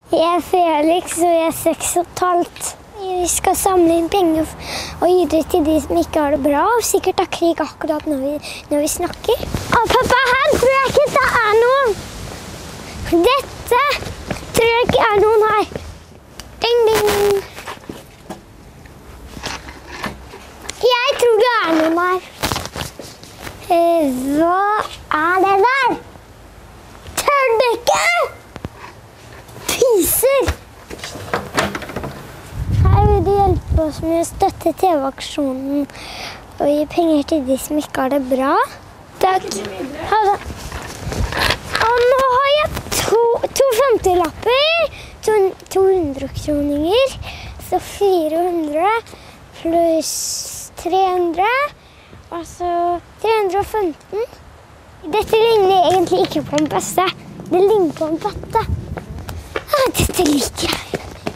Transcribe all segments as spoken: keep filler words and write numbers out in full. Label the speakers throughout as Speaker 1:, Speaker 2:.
Speaker 1: Jeg er Felix, og jeg er seks og et halvt. Vi skal samle inn penger og gi det til de som ikke har det bra, og sikkert har krig akkurat når vi, når vi snakker. Å, pappa, her tror jeg ikke det er noen. Dette tror jeg ikke er noen her. Ding, ding. Jeg tror det er noen her. Eh, hva er det der? Tør det ikke? Pyser! Her vil de hjelpe oss med å støtte T V-aksjonen og gi penger til de som ikke har det bra. Takk. Ha det. Og nå har jeg to, to femtilapper, to, to hundrekroninger, så fire hundre pluss tre hundre, og så tre hundre og femten. Dette ligner egentlig ikke på en bøsse. Det ligner på en bøtte. Ah, dette liker jeg.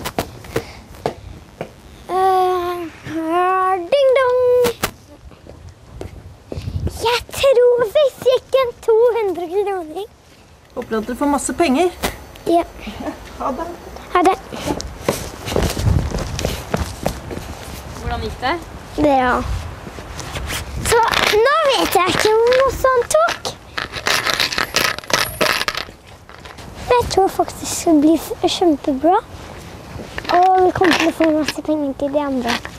Speaker 1: Uh, ding dong! Jeg tror vi fikk en to hundre kroner.
Speaker 2: Håper at dere får masse penger.
Speaker 1: Ja.
Speaker 2: Ha det.
Speaker 1: Ha det.
Speaker 3: Hvordan gikk det?
Speaker 1: Bra. Så nå vet jeg ikke hvor noe sånt tok. Jeg tror faktisk det blir kjempebra. Og vi kommer til å få masse penger til de andre.